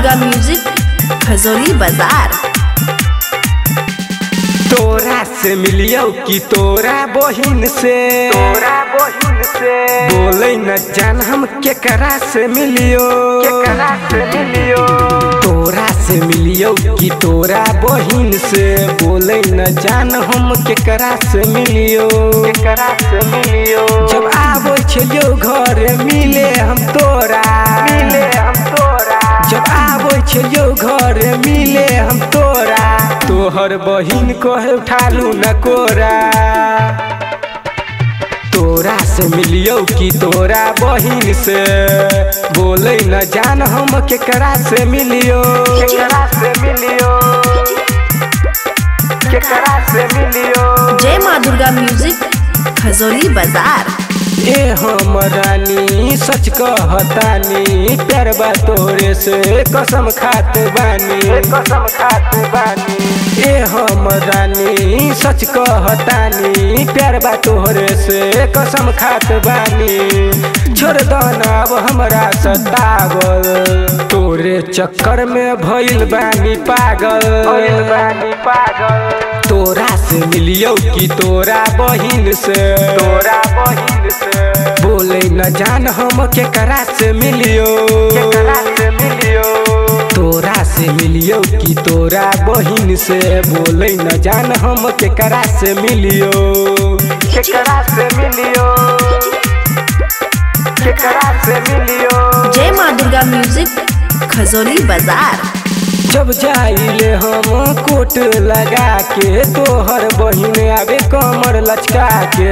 Durga music Khajauli बाजार। तोरा से मिलियो कि तोरा बहिन से बोले न जान हम केकरा से मिलियो तोरा से मिलियो कि तोरा बहिन से बोले न जान हम केकरा से मिलियो जब आबो छलियो घर मिले हम तोरा जब आबो छलियो घर मिले हम तोरा तोहर बहिन कहे उठालू न कोरा तोरा से मिलियो कि तोरा बहिन से बोले न जान हम केकरा से मिलियो जय माँ दुर्गा म्यूजिक खजोली बाजार। ए हम रानी सच कहतानी प्यार बा तोरे से कसम खात बानी ए हम रानी सच कहतानी प्यार बा तोरे से कसम खात बानी छोड़ दना अब हमरा सतावल तोरे चक्कर में भइल बानी पागल तोरा से मिलियो कि तोरा बहिन से बोले न जान हम केकरा से मिलियो तोरा से मिलियो कि तोरा बहिन से बोले न जान हम केकरा से मिलियो जय माँ दुर्गा म्यूजिक खजोली बाजार। जब जाइले हम कोट लगा के तोहर बहिन आवे कमर लचका के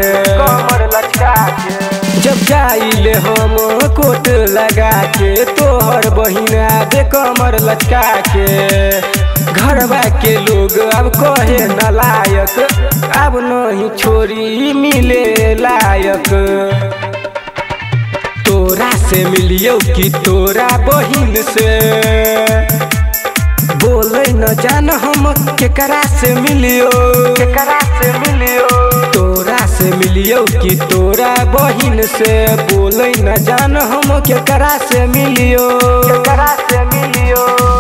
जब जाइले हम कोट लगा के तोहर बहिन आवे कमर लचका के घरवा के लोग अब कहे न लायक अब नहीं छोरी मिले लायक तोरा से मिलियो कि तोरा बहिन से बोले न जान हम केकरा से मिलियो तोरा से मिलियो कि तोरा बहिन से बोले न जान हम केकरा से मिलियो